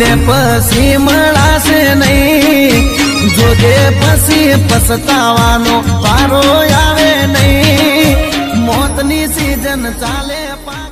પછી મળાશે નહીં, જોજે પછી પછતાવાનો વારો આવે નહીં, મોતની સીઝન ચાલે.